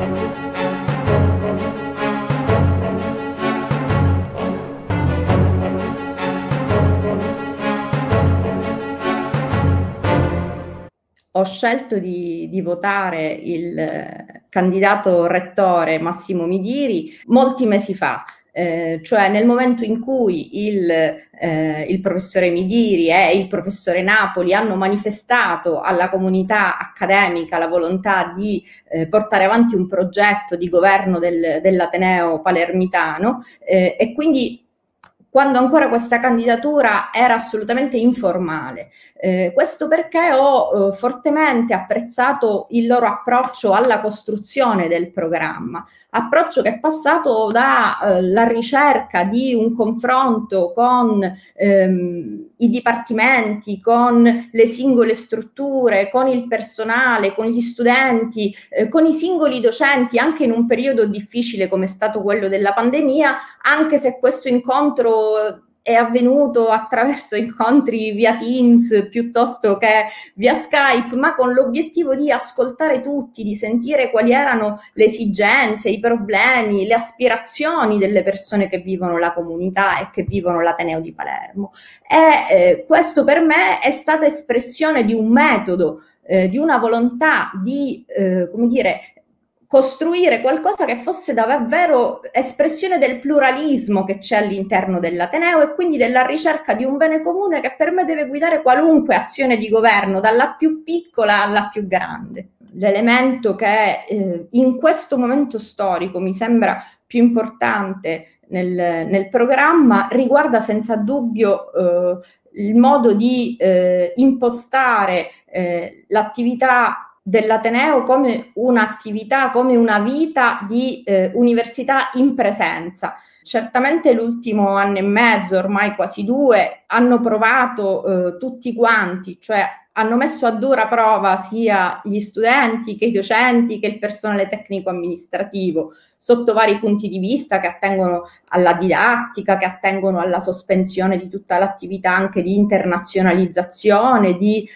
Ho scelto di votare il candidato rettore Massimo Midiri molti mesi fa, cioè nel momento in cui il professore Midiri e il professore Napoli hanno manifestato alla comunità accademica la volontà di portare avanti un progetto di governo dell'Ateneo palermitano, e quindi quando ancora questa candidatura era assolutamente informale. Questo perché ho fortemente apprezzato il loro approccio alla costruzione del programma, approccio che è passato dalla ricerca di un confronto con i dipartimenti, con le singole strutture, con il personale, con gli studenti, con i singoli docenti, anche in un periodo difficile come è stato quello della pandemia, anche se questo incontro è avvenuto attraverso incontri via Teams piuttosto che via Skype, ma con l'obiettivo di ascoltare tutti, di sentire quali erano le esigenze, i problemi, le aspirazioni delle persone che vivono la comunità e che vivono l'Ateneo di Palermo. E questo per me è stata espressione di un metodo, di una volontà di, come dire, costruire qualcosa che fosse davvero espressione del pluralismo che c'è all'interno dell'Ateneo e quindi della ricerca di un bene comune che per me deve guidare qualunque azione di governo, dalla più piccola alla più grande. L'elemento che in questo momento storico mi sembra più importante nel programma riguarda senza dubbio il modo di impostare l'attività dell'Ateneo come un'attività, come una vita di università in presenza. Certamente l'ultimo anno e mezzo, ormai quasi 2, hanno provato tutti quanti, cioè hanno messo a dura prova sia gli studenti che i docenti che il personale tecnico amministrativo sotto vari punti di vista che attengono alla didattica, che attengono alla sospensione di tutta l'attività anche di internazionalizzazione, di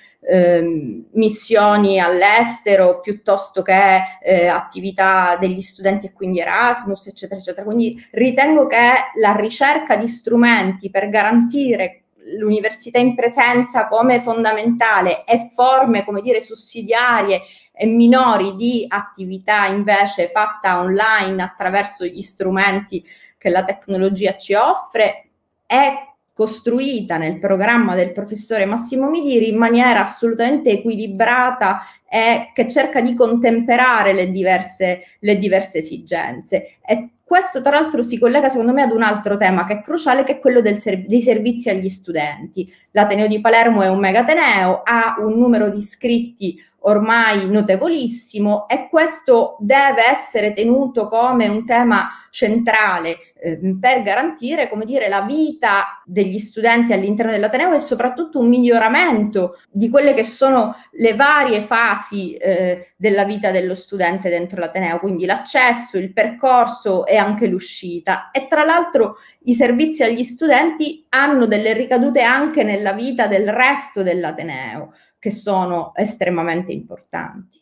missioni all'estero piuttosto che attività degli studenti e quindi Erasmus, eccetera, eccetera. Quindi ritengo che la ricerca di strumenti per garantire l'università in presenza come fondamentale e forme, come dire, sussidiarie e minori di attività invece fatta online attraverso gli strumenti che la tecnologia ci offre è costruita nel programma del professore Massimo Midiri in maniera assolutamente equilibrata e che cerca di contemperare le diverse esigenze. E questo tra l'altro si collega secondo me ad un altro tema che è cruciale, che è quello dei servizi agli studenti. L'Ateneo di Palermo è un megateneo, ha un numero di iscritti ormai notevolissimo e questo deve essere tenuto come un tema centrale per garantire, come dire, la vita degli studenti all'interno dell'Ateneo e soprattutto un miglioramento di quelle che sono le varie fasi della vita dello studente dentro l'Ateneo, quindi l'accesso, il percorso e anche l'uscita. E tra l'altro i servizi agli studenti hanno delle ricadute anche nella vita del resto dell'Ateneo, che sono estremamente importanti.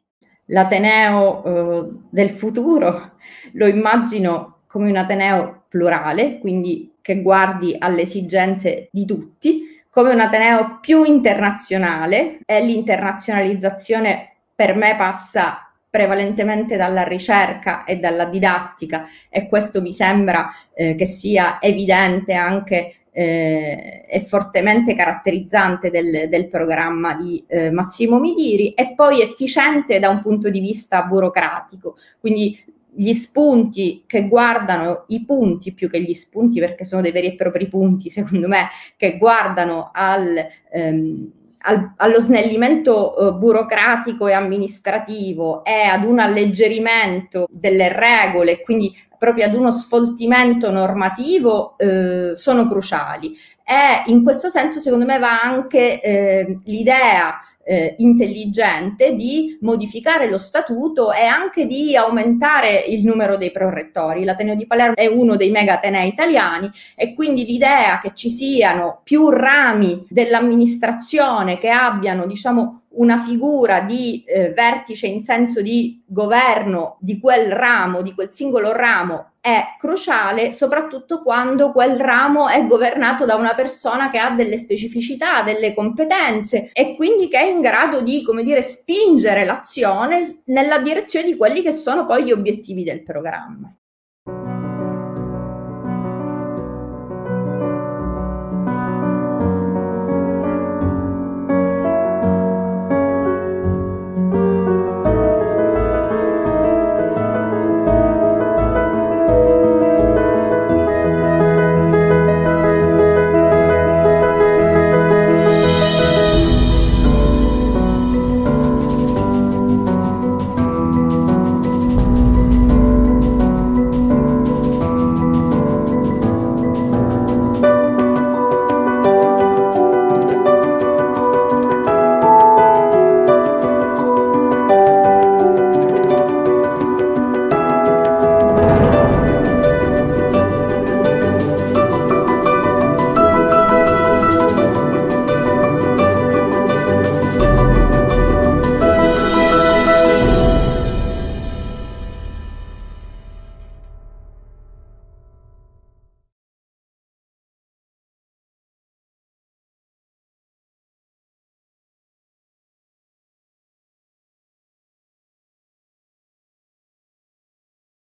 L'Ateneo del futuro lo immagino come un Ateneo plurale, quindi che guardi alle esigenze di tutti, come un Ateneo più internazionale, e l'internazionalizzazione per me passa prevalentemente dalla ricerca e dalla didattica, e questo mi sembra che sia evidente anche è fortemente caratterizzante del programma di Massimo Midiri, e poi efficiente da un punto di vista burocratico, quindi gli spunti che guardano i punti più che gli spunti, perché sono dei veri e propri punti secondo me, che guardano allo snellimento burocratico e amministrativo e ad un alleggerimento delle regole, quindi proprio ad uno sfoltimento normativo, sono cruciali. E in questo senso secondo me va anche l'idea intelligente di modificare lo statuto e anche di aumentare il numero dei prorettori. L'Ateneo di Palermo è uno dei mega atenei italiani e quindi l'idea che ci siano più rami dell'amministrazione che abbiano, diciamo, una figura di vertice in senso di governo di quel ramo, di quel singolo ramo, è cruciale, soprattutto quando quel ramo è governato da una persona che ha delle specificità, delle competenze e quindi che è in grado di, come dire, spingere l'azione nella direzione di quelli che sono poi gli obiettivi del programma.